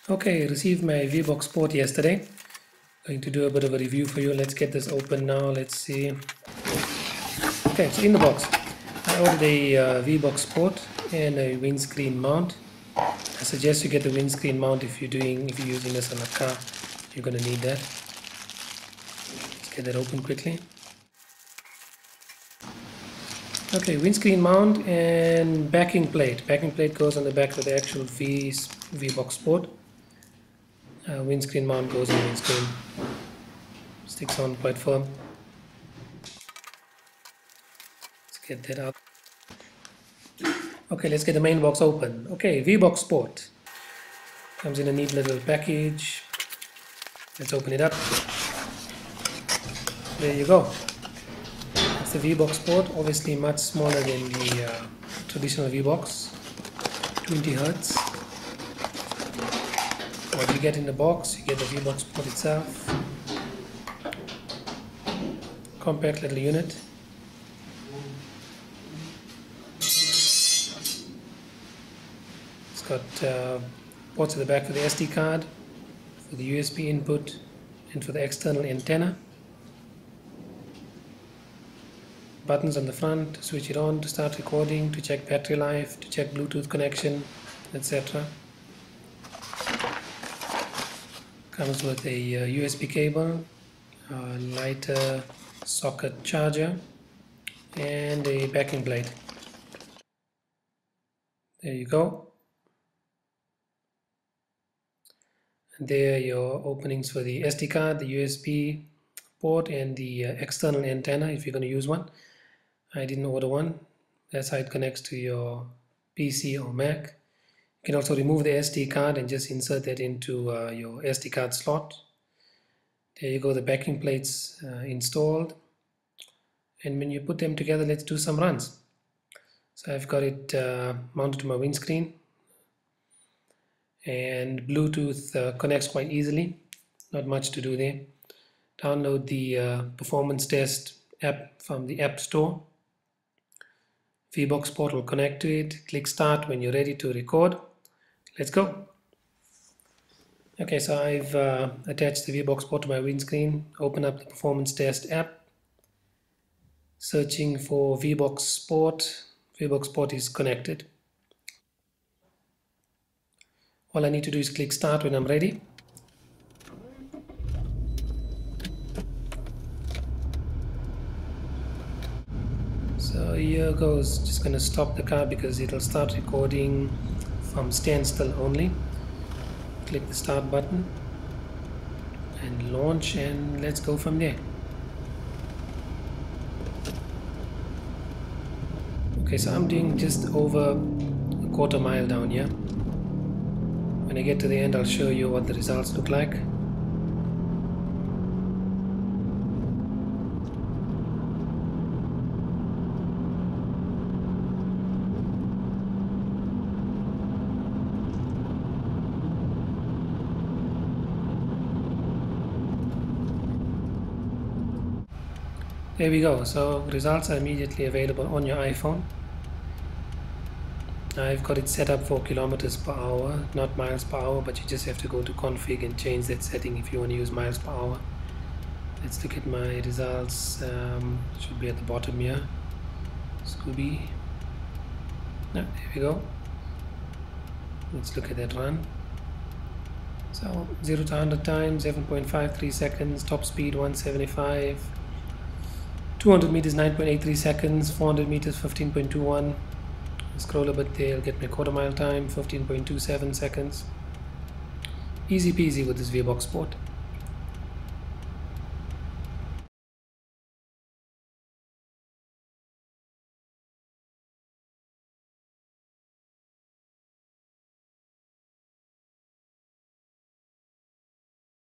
Okay, received my VBOX port yesterday. Going to do a bit of a review for you. Let's get this open now. Let's see. Okay, so in the box, I ordered a VBOX port and a windscreen mount. I suggest you get the windscreen mount if you're using this on a car. You're going to need that. Let's get that open quickly. Okay, windscreen mount and backing plate. Backing plate goes on the back of the actual VBOX port. Windscreen mount goes on windscreen. Sticks on quite firm. Let's get that out. Okay, let's get the main box open. Okay, VBOX port. Comes in a neat little package. Let's open it up. There you go. That's the VBOX port, obviously much smaller than the traditional VBOX. 20 Hertz. What you get in the box, you get the VBOX port itself. Compact little unit. It's got ports at the back for the SD card, for the USB input, and for the external antenna. Buttons on the front to switch it on, to start recording, to check battery life, to check Bluetooth connection, etc. Comes with a USB cable, a lighter socket charger, and a backing plate. There you go. And there are your openings for the SD card, the USB port, and the external antenna if you're going to use one. I didn't order one. That's how it connects to your PC or Mac. You can also remove the SD card and just insert that into your SD card slot. There you go, the backing plates installed. And when you put them together, let's do some runs. So I've got it mounted to my windscreen. And Bluetooth connects quite easily. Not much to do there. Download the performance test app from the App Store. VBOX port will connect to it. Click start when you're ready to record. Let's go. Okay, so I've attached the VBOX port to my windscreen. Open up the performance test app. Searching for VBOX port. VBOX port is connected. All I need to do is click start when I'm ready. So here goes, just going to stop the car because it'll start recording from standstill only. Click the start button and launch, and let's go from there. Okay, so I'm doing just over a quarter mile down here. When I get to the end, I'll show you what the results look like. There we go, so results are immediately available on your iPhone. I've got it set up for kilometers per hour, not miles per hour, but you just have to go to config and change that setting if you want to use miles per hour. Let's look at my results. Should be at the bottom here. Scooby. No, there we go. Let's look at that run. So 0 to 100 times, 7.53 seconds, top speed 175. 200 meters 9.83 seconds, 400 meters 15.21. Scroll a bit there, I'll get my quarter mile time 15.27 seconds. Easy peasy with this VBOX port.